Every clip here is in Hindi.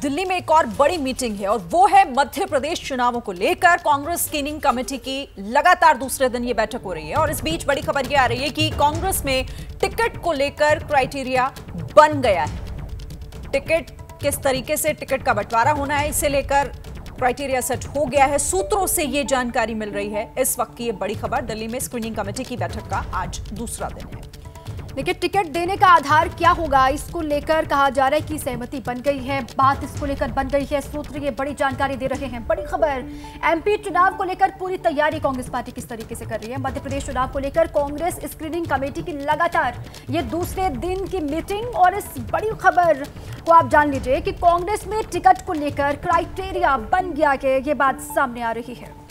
दिल्ली में एक और बड़ी मीटिंग है और वो है मध्य प्रदेश चुनावों को लेकर कांग्रेस स्क्रीनिंग कमेटी की लगातार दूसरे दिन ये बैठक हो रही है। और इस बीच बड़ी खबर ये आ रही है कि कांग्रेस में टिकट को लेकर क्राइटेरिया बन गया है। टिकट किस तरीके से टिकट का बंटवारा होना है, इसे लेकर क्राइटेरिया सेट हो गया है। सूत्रों से ये जानकारी मिल रही है। इस वक्त की ये बड़ी खबर, दिल्ली में स्क्रीनिंग कमेटी की बैठक का आज दूसरा दिन है। लेकिन टिकट देने का आधार क्या होगा, इसको लेकर कहा जा रहा है कि सहमति बन गई है, बात इसको लेकर बन गई है। सूत्र ये बड़ी जानकारी दे रहे हैं। बड़ी खबर, एमपी चुनाव को लेकर पूरी तैयारी कांग्रेस पार्टी किस तरीके से कर रही है। मध्य प्रदेश चुनाव को लेकर कांग्रेस स्क्रीनिंग कमेटी की लगातार ये दूसरे दिन की मीटिंग। और इस बड़ी खबर को आप जान लीजिए कि कांग्रेस में टिकट को लेकर क्राइटेरिया बन गया है, ये बात सामने आ रही है।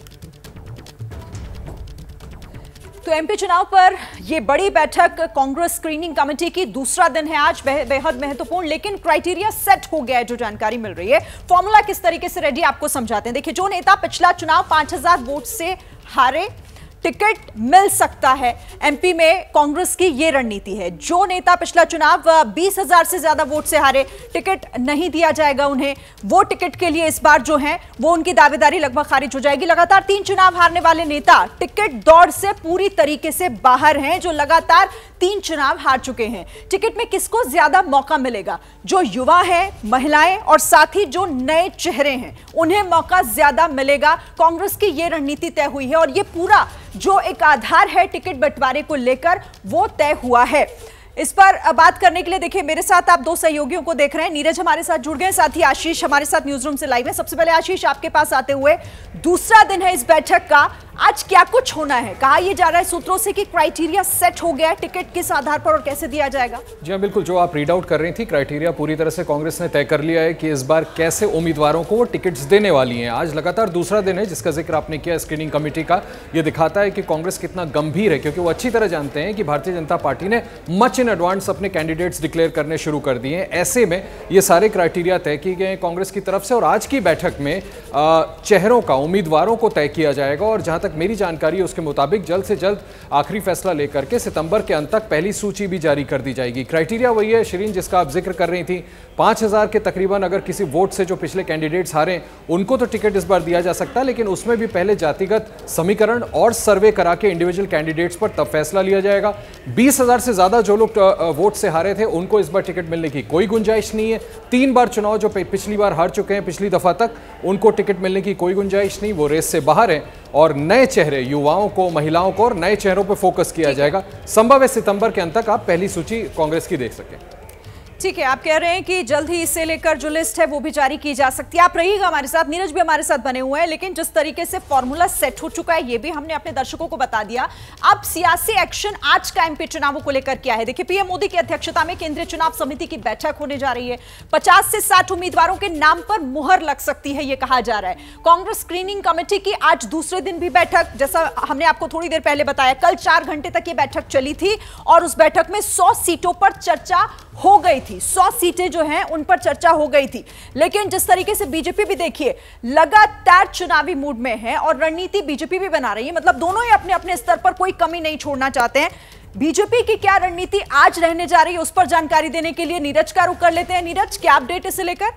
तो एमपी चुनाव पर यह बड़ी बैठक कांग्रेस स्क्रीनिंग कमेटी की दूसरा दिन है आज, बेहद महत्वपूर्ण। लेकिन क्राइटेरिया सेट हो गया है, जो जानकारी मिल रही है। फॉर्मूला किस तरीके से रेडी, आपको समझाते हैं। देखिए, जो नेता पिछला चुनाव 5000 वोट से हारे, टिकट मिल सकता है। एमपी में कांग्रेस की यह रणनीति है। जो नेता पिछला चुनाव 20,000 से ज्यादा वोट से हारे, टिकट नहीं दिया जाएगा उन्हें। वो टिकट के लिए इस बार जो है वो उनकी दावेदारी लगभग खारिज हो जाएगी। लगातार 3 चुनाव हारने वाले नेता टिकट दौड़ से पूरी तरीके से बाहर हैं, जो लगातार 3 चुनाव हार चुके हैं। टिकट में किसको ज्यादा मौका मिलेगा? जो युवा है, महिलाएं और साथ ही जो नए चेहरे हैं, उन्हें मौका ज्यादा मिलेगा। कांग्रेस की यह रणनीति तय हुई है और यह पूरा जो एक आधार है टिकट बंटवारे को लेकर, वो तय हुआ है। इस पर बात करने के लिए देखिए, मेरे साथ आप 2 सहयोगियों को देख रहे हैं। नीरज हमारे साथ जुड़ गए, साथ ही आशीष हमारे साथ न्यूज रूम से लाइव है। सबसे पहले आशीष, आपके पास आते हुए, दूसरा दिन है इस बैठक का, आज क्या कुछ होना है? कहा यह जा रहा है सूत्रों से कि क्राइटेरिया सेट हो गया है, टिकट किस आधार पर और कैसे दिया जाएगा? जी हाँ, बिल्कुल, जो आप रीड आउट कर रही थी, क्राइटेरिया पूरी तरह से कांग्रेस ने तय कर लिया है कि इस बार कैसे उम्मीदवारों को वो टिकट्स देने वाली हैं। आज लगातार दूसरा दिन है जिसका जिक्र आपने किया स्क्रीनिंग कमेटी का। यह दिखाता है कि कांग्रेस कितना गंभीर है, क्योंकि वो अच्छी तरह जानते हैं कि भारतीय जनता पार्टी ने मच इन एडवांस अपने कैंडिडेट्स डिक्लेयर करने शुरू कर दिए हैं। ऐसे में ये सारे क्राइटेरिया तय किए गए हैं कांग्रेस की तरफ से। और आज की बैठक में चेहरों का, उम्मीदवारों को तय किया जाएगा। और जहां तक मेरी जानकारी है, उसके मुताबिक जल्द से जल्द आखिरी फैसला लेकर के सितंबर के अंत तक पहली सूची भी जारी कर दी जाएगी। क्राइटेरिया वही है शिरीन, जिसका आप जिक्र कर रही थी। 5000 के तकरीबन अगर किसी वोट से जो पिछले कैंडिडेट्स हारे, उनको तो टिकट इस बार दिया जा सकता है, लेकिन उसमें भी पहले जातिगत समीकरण और सर्वे करा के इंडिविजुअल कैंडिडेट्स पर तब फैसला लिया जाएगा। 20,000 से ज्यादा जो लोग वोट से हारे थे, उनको इस बार टिकट मिलने की कोई गुंजाइश नहीं है। 3 बार चुनाव जो पिछली बार हार चुके हैं, पिछली दफा तक, उनको टिकट मिलने की कोई गुंजाइश नहीं, वो रेस से बाहर है। और नए चेहरे, युवाओं को, महिलाओं को और नए चेहरों पर फोकस किया जाएगा। संभव है सितंबर के अंत तक आप पहली सूची कांग्रेस की देख सकें। ठीक है, आप कह रहे हैं कि जल्द ही इसे लेकर जो लिस्ट है वो भी जारी की जा सकती है। आप रहिएगा हमारे साथ, नीरज भी हमारे साथ बने हुए हैं। लेकिन जिस तरीके से फॉर्मूला सेट हो चुका है, ये भी हमने अपने दर्शकों को बता दिया। अब सियासी एक्शन आज का एमपी चुनावों को लेकर क्या है? देखिए, पीएम मोदी की अध्यक्षता में केंद्रीय चुनाव समिति की बैठक होने जा रही है। 50 से 60 उम्मीदवारों के नाम पर मुहर लग सकती है, ये कहा जा रहा है। कांग्रेस स्क्रीनिंग कमेटी की आज दूसरे दिन भी बैठक, जैसा हमने आपको थोड़ी देर पहले बताया, कल 4 घंटे तक ये बैठक चली थी और उस बैठक में 100 सीटों पर चर्चा हो गई थी। 100 सीटें जो हैं उन पर चर्चा हो गई थी। लेकिन जिस तरीके से बीजेपी भी देखिए लगातार चुनावी मूड में है और रणनीति बीजेपी भी बना रही है, मतलब दोनों ही अपने अपने स्तर पर कोई कमी नहीं छोड़ना चाहते हैं। बीजेपी की क्या रणनीति आज रहने जा रही है, उस पर जानकारी देने के लिए नीरज का रुख कर लेते हैं। नीरज, क्या अपडेट इसे लेकर?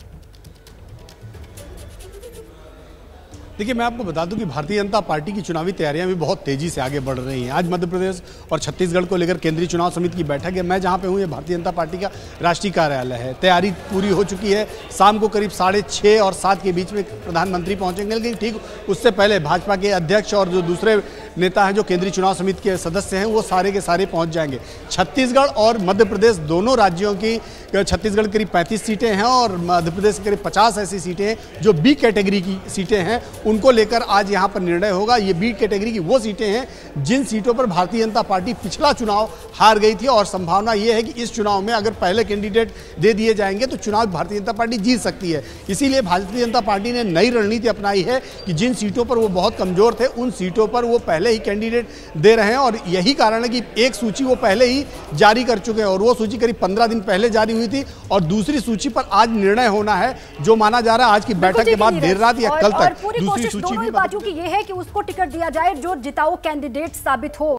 देखिए, मैं आपको बता दूं कि भारतीय जनता पार्टी की चुनावी तैयारियां भी बहुत तेजी से आगे बढ़ रही हैं। आज मध्य प्रदेश और छत्तीसगढ़ को लेकर केंद्रीय चुनाव समिति की बैठक है। मैं जहां पे हूं, ये भारतीय जनता पार्टी का राष्ट्रीय कार्यालय है। तैयारी पूरी हो चुकी है। शाम को करीब 6:30 और 7 के बीच में प्रधानमंत्री पहुंचेंगे, लेकिन ठीक उससे पहले भाजपा के अध्यक्ष और जो दूसरे नेता हैं, जो केंद्रीय चुनाव समिति के सदस्य हैं, वो सारे के सारे पहुंच जाएंगे। छत्तीसगढ़ और मध्य प्रदेश दोनों राज्यों की, छत्तीसगढ़ करीब 35 सीटें हैं और मध्य प्रदेश करीब 50 ऐसी सीटें हैं जो बी कैटेगरी की सीटें हैं। उनको लेकर आज यहाँ पर निर्णय होगा। ये बी कैटेगरी की वो सीटें हैं जिन सीटों पर भारतीय जनता पार्टी पिछला चुनाव हार गई थी। और संभावना ये है कि इस चुनाव में अगर पहले कैंडिडेट दे दिए जाएंगे तो चुनाव भारतीय जनता पार्टी जीत सकती है। इसीलिए भारतीय जनता पार्टी ने नई रणनीति अपनाई है कि जिन सीटों पर वो बहुत कमजोर थे, उन सीटों पर वो पहले ही कैंडिडेट दे रहे हैं। और यही कारण है कि एक सूची वो पहले ही जारी कर चुके हैं और वो सूची करीब 15 दिन पहले जारी हुई थी। और दूसरी सूची पर आज निर्णय होना है, जो माना जा रहा है आज की बैठक के बाद देर रात या कल तक दूसरी सूची भी बातों की ये है कि उसको टिकट दिया जाए जो जिताऊ कैंडिडेट साबित हो।